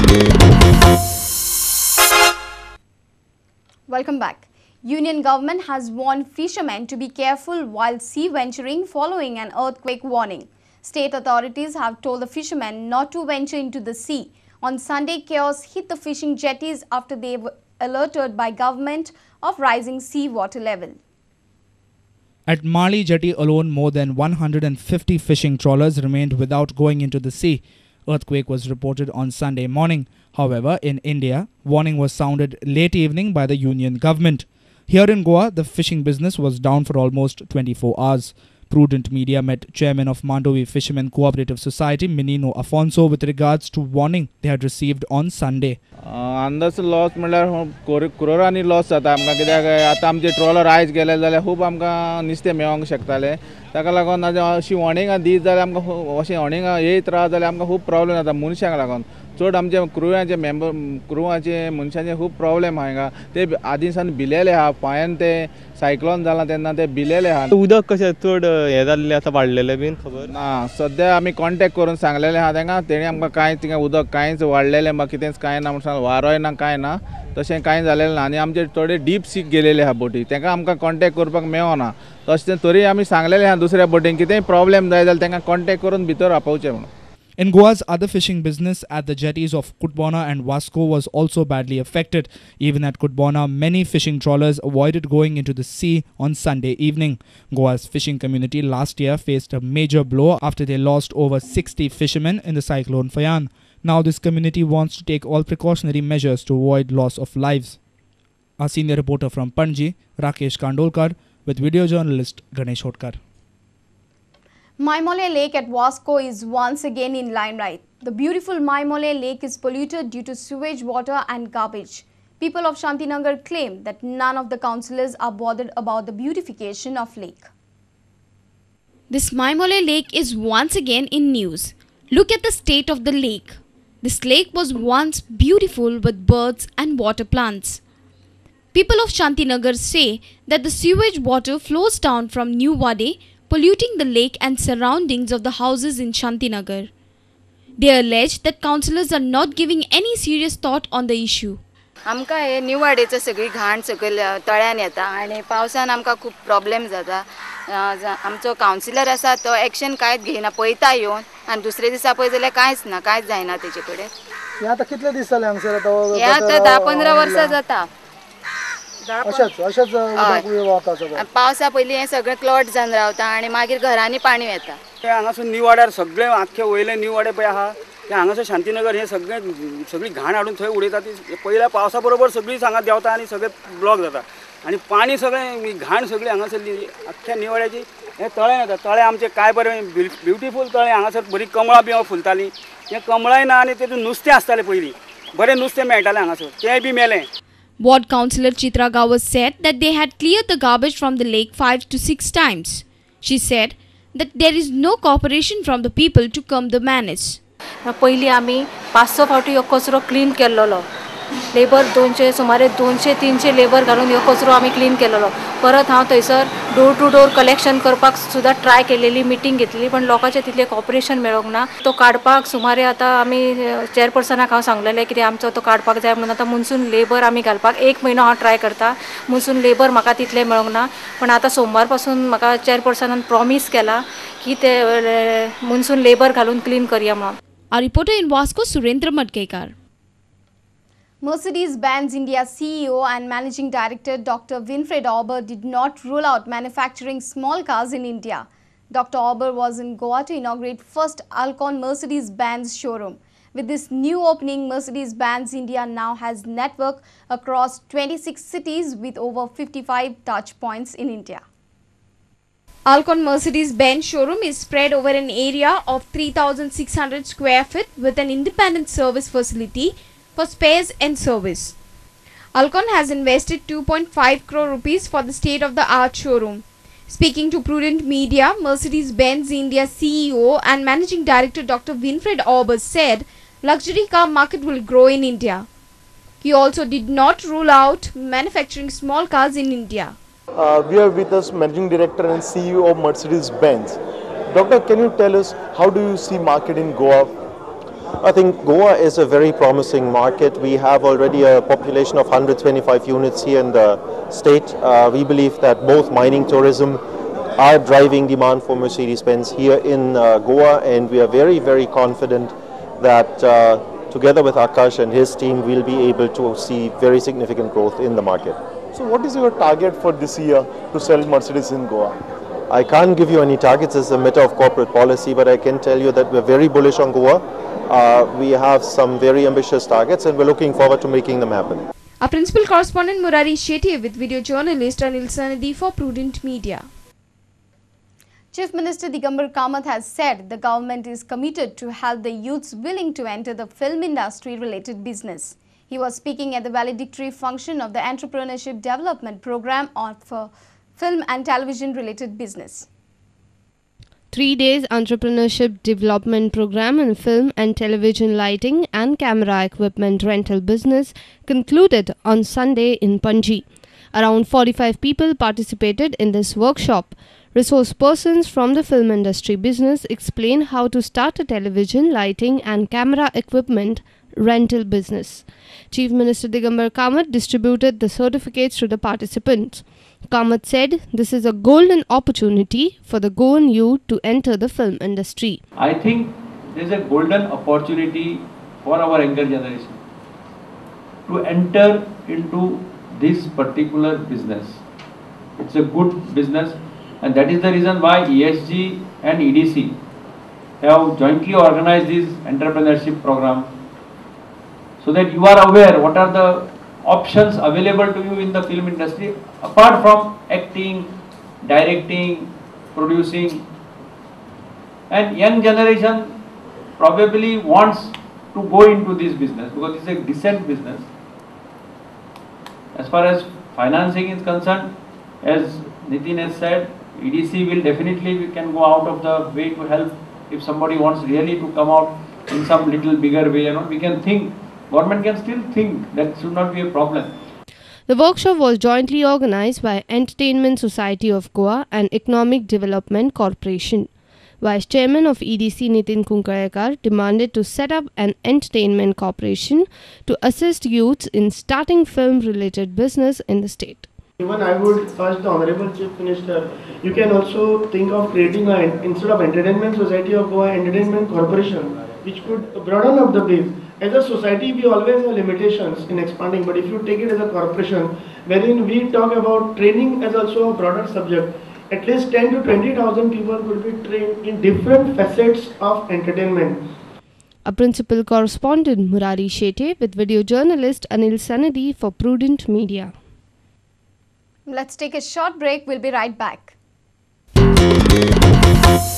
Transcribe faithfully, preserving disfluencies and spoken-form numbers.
Welcome back. Union government has warned fishermen to be careful while sea venturing following an earthquake warning. State authorities have told the fishermen not to venture into the sea. On Sunday, chaos hit the fishing jetties after they were alerted by government of rising sea water level. At Mali Jetty alone, more than one hundred fifty fishing trawlers remained without going into the sea. Earthquake was reported on Sunday morning. However, in India, warning was sounded late evening by the Union government. Here in Goa, the fishing business was down for almost twenty-four hours. Prudent Media met chairman of Mandovi Fishermen Cooperative Society, Menino Afonso, with regards to warning they had received on Sunday. अंदाज loss म्हळ्यार क्रोरांनी loss जाता आमकां कित्याक आतां आमचे trawler आयज गेले जाल्यार खूब आमकां नुस्तें मेळोंक शकतालें ताका लागून अशी वॉर्निंगां दीत जाल्यार आमकां अशी वॉर्निंगां येयत रावत जाल्यार आमकां खूब प्रॉब्लेम जाता मनशांक लागून चड आमचे क्रुवाचे मेंबर क्रुवाचे मनशांचे खूब प्रॉब्लेम आहा हिंगा ते आदीं सावन भिलेले आहा पांयान ते सायक्लोन जाला तेन्ना ते भिलेले आहा उदक कशें चड हें जाल्लें आतां वाडलेलें बीन खबर ना सद्या आमी कॉन्टेक्ट करून सांगलेले आहा तांकां तेणी आमकां कांयच थिंगा उदक कांयच वाडलेलें बा कितेंच कांय ना म्हणून वारोय ना कांय ना तशें कांय जालेलें ना आनी आमचे थोडे डीप सीक गेलेले आहा बोटी तांकां आमकां कॉन्टेक्ट करपाक मेळना तशें तरी आमी सांगलेलें आहा दुसऱ्या बोटींक कितेंय प्रॉब्लेम जाय जाल्यार तांकां कॉन्टेक्ट करून भितर आपोवचें म्हणून. In Goa's other fishing business at the jetties of Kutbona and Vasco was also badly affected. Even at Kutbona, many fishing trawlers avoided going into the sea on Sunday evening. Goa's fishing community last year faced a major blow after they lost over sixty fishermen in the cyclone Fayan. Now this community wants to take all precautionary measures to avoid loss of lives. Our senior reporter from Panji, Rakesh Kandolkar, with video journalist Ganesh Hotkar. Maimole Lake at Vasco is once again in limelight. The beautiful Maimole Lake is polluted due to sewage water and garbage. People of Shantinagar claim that none of the councillors are bothered about the beautification of lake. This Maimole Lake is once again in news. Look at the state of the lake. This lake was once beautiful with birds and water plants. People of Shantinagar say that the sewage water flows down from New Wade, polluting the lake and surroundings of the houses in Shantinagar. They allege that councillors are not giving any serious thought on the issue. आमकां हे new वाडेचो सगळी घाण सकयल तळ्यान येता आनी पावसान आमकां खूब problem जाता आमचो कावन्सिलर आसा तो एक्शन कांयच घेयना पळयता येवन आनी दुसरे दिसा पळय जाल्यार कांयच ना कांयच जायना तेजे कडेन. हे आतां कितले दीस जाले हांगसर आतां हे आतां धा पंदरा वर्सां जाता. अशेंच अशेंच वता सगळें पावसा पयलीं हें सगळें क्लॉट जावन रावता आनी मागीर घरांनी पाणी येता. हांगासर न्यू वाड्यार सगळे आख्खे वयले न्यू वाडे पळय आहा ते हांगासर शांतीनगर हे सगळे सगळी घाण हाडून थंय उडयता ती पयल्या पावसा बरोबर सगळी हांगा देंवता आनी सगळे ब्लॉक जाता आनी पाणी सगळें घाण सगळी हांगासरली आख्ख्या न्यू वाड्याची हे तळें येता तळें आमचें काय बरें ब्युटिफूल तळें हांगासर बरी कमळां बिंवां फुलतालीं हें कमळांय ना आनी तेतून नुस्तें आसतालें पयलीं बरें नुस्तें मेळटालें हांगासर तें बी मेलें. Ward Councillor Chitra Gawar said that they had cleared the garbage from the lake five to six times. She said that there is no cooperation from the people to come the manage. पयलीं आमी पांच स फावटी हो कचरो clean केल्लो labour दोनशे सुमारे दोनशे तीनशे लेबर घालून हो कचरो आमी क्लीन केल्लो परत हांव थंयसर डोर टू डोर कलेक्शन करपाक सुद्दां ट्राय केलेली मिटींग घेतलेली पण लोकांचें तितलें कॉपरेशन मेळोंक ना. तो काडपाक सुमारे आतां आमी चेअरपर्सनाक हांव सांगलेलें कितें आमचो तो काडपाक जाय म्हणून आतां मुन्सून लेबर आमी घालपाक एक म्हयनो हांव ट्राय करता मुन्सून लेबर म्हाका तितलें मेळोंक ना पण आतां सोमवार पासून म्हाका चेअरपर्सनान प्रॉमीस केला की ते मुन्सून लेबर घालून क्लीन करया म्हणून. Our reporter in Vasco, Surendra Madkekar. Mercedes-Benz India C E O and Managing Director Doctor Winfried Auber did not rule out manufacturing small cars in India. Doctor Auber was in Goa to inaugurate first Alcon Mercedes-Benz showroom. With this new opening, Mercedes-Benz India now has network across twenty-six cities with over fifty-five touch points in India. Alcon Mercedes-Benz showroom is spread over an area of three thousand six hundred square feet with an independent service facility for spares and service. Alcon has invested two point five crore rupees for the state-of-the-art showroom. Speaking to Prudent Media, Mercedes-Benz India C E O and Managing Director Doctor Winfried Auber said luxury car market will grow in India. He also did not rule out manufacturing small cars in India. Uh, we are with us Managing Director and C E O of Mercedes-Benz. Doctor, can you tell us how do you see market in Goa? I think Goa is a very promising market. We have already a population of one hundred twenty-five units here in the state. Uh, we believe that both mining, tourism are driving demand for Mercedes-Benz here in uh, Goa, and we are very, very confident that uh, together with Akash and his team, we'll be able to see very significant growth in the market. So what is your target for this year to sell Mercedes in Goa? I can't give you any targets as a matter of corporate policy, but I can tell you that we're very bullish on Goa. Uh, we have some very ambitious targets and we're looking forward to making them happen. Our principal correspondent Murari Shetty with video journalist Anil Sanadi for Prudent Media. Chief Minister Digambar Kamath has said the government is committed to help the youths willing to enter the film industry related business. He was speaking at the valedictory function of the Entrepreneurship Development Program for film and television related business. Three days entrepreneurship development program in film and television lighting and camera equipment rental business concluded on Sunday in Panji. Around forty-five people participated in this workshop. Resource persons from the film industry business explain how to start a television lighting and camera equipment rental business. Chief Minister Digambar Kamath distributed the certificates to the participants. Kamath said this is a golden opportunity for the Goan youth to enter the film industry. I think there is a golden opportunity for our younger generation to enter into this particular business. It's a good business, and that is the reason why E S G and E D C have jointly organized this entrepreneurship program, so that you are aware what are the options available to you in the film industry apart from acting, directing, producing. And young generation probably wants to go into this business because it's a decent business. As far as financing is concerned, as Nitin has said, E D C will definitely, we can go out of the way to help if somebody wants really to come out in some little bigger way, you know, we can think. Government can still think, that should not be a problem. The workshop was jointly organized by Entertainment Society of Goa and Economic Development Corporation. Vice Chairman of E D C Nitin Kunkarayakar demanded to set up an entertainment corporation to assist youths in starting film-related business in the state. Even I would urge the Honorable Chief Minister, you can also think of creating a, instead of Entertainment Society of Goa, Entertainment Corporation, which could broaden up the base. As a society, we always have limitations in expanding, but if you take it as a corporation, wherein we talk about training as also a broader subject, at least ten to twenty thousand people could be trained in different facets of entertainment. A principal correspondent Murari Shetty with video journalist Anil Sanadi for Prudent Media. Let's take a short break. We'll be right back.